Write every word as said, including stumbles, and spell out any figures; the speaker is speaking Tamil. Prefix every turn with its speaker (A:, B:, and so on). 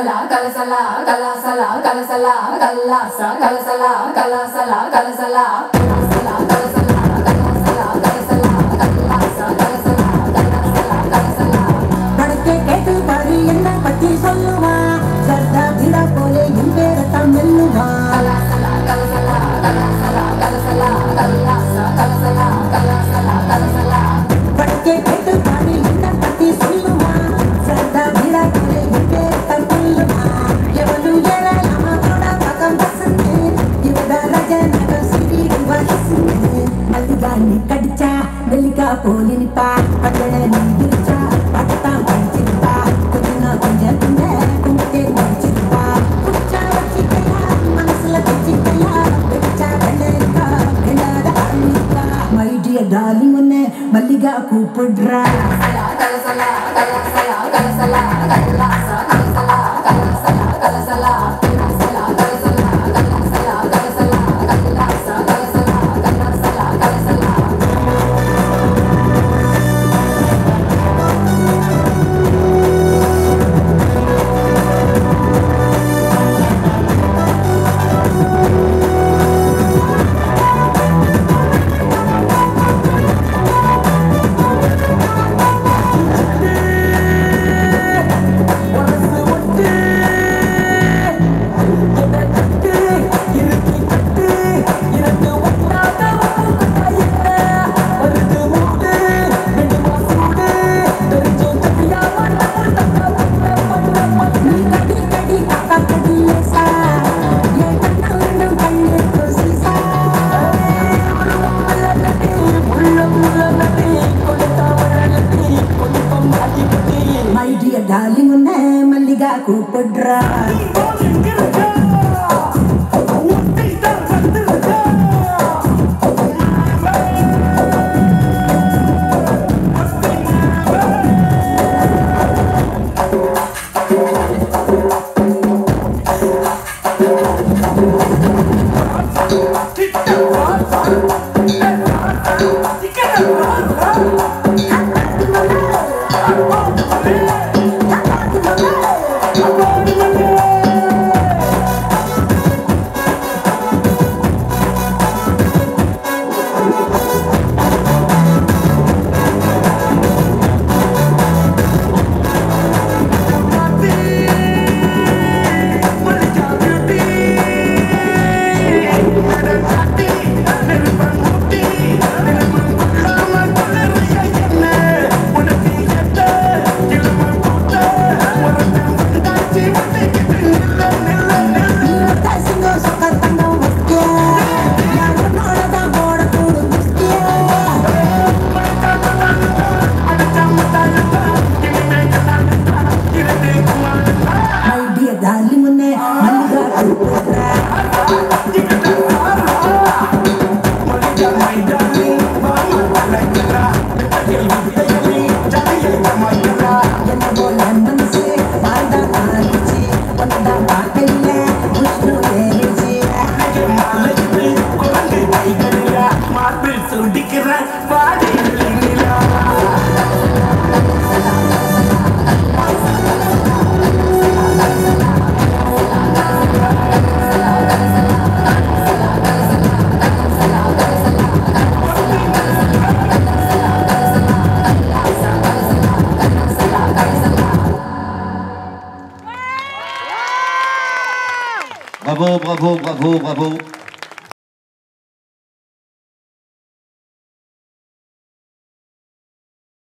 A: kalasala kalasala kalasala kalasala kalasa kalasala kalasala kalasala kalasala kalasala kalasala kalasala kalasa kalasala kalasala kalasala
B: படக்கே கேட்டு பாரு என்ன பத்தி சொல்லுவா சர்தா விடா போலே என் பேரத்தான் மெல்லுவா
A: kalasala kalasala kalasala kalasala kalasa kalasala kalasala kalasala
B: படக்கே கேட்டு பாரு என்ன பத்தி சொல்லுவா சர்தா விடா போலே என் பேரத்தான் மெல்லுவா எவனு ஏறாம கூட பக்கம் பசங்க இவதா ரஜனக சிரிடுவா ஹிஸ்னு அல்கானி கடிச்சா மெல்லிகா போலி நிப்பா பட்டட நீடிச்சா பட்டதான் படிச்சிருப்பா கொஞ்சம் கொஞ்சம் துண்ட கும்பிட்டே முடிச்சிருப்பா குடிச்சா வச்சிக்கையா மனசுல வச்சிக்கையா வெடிச்சா வெள்ளரிக்கா வெள்ளாத ஆரம்பிக்கா மை டியர் டார்லிங் உன்னை மல்லிகா கூப்பிடுறா
A: kalasala kalasala kalasala kalasa kalasala kalasala kalasala kalasala kalasala kalasala kalasala kalasa kalasala kalasala kalasala
B: my dear darling உன்னை மல்லிகா கூப்பிடுறா டார்லிங் உன்னை மல்லிகா கூப்பிடுறா என்ன போல மனசு வாழ்ந்தா ஆரம்பிச்சு ஒன்னதா பார்க்கல விஷ்ணு ஏறிச்சு
C: மார்பிள் சுடிக்கிற பாடி
D: Bravo, bravo, bravo, bravo.